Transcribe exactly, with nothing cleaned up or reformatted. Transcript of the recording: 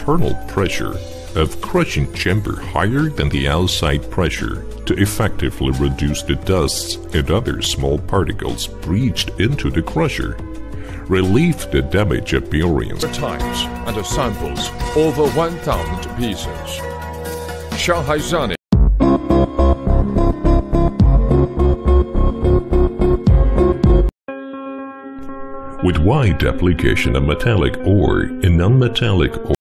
internal pressure of crushing chamber higher than the outside pressure to effectively reduce the dust and other small particles breached into the crusher, relieve the damage appearance times and assembles over one thousand pieces. Shanghai Zani. with wide application of metallic ore and non-metallic ore.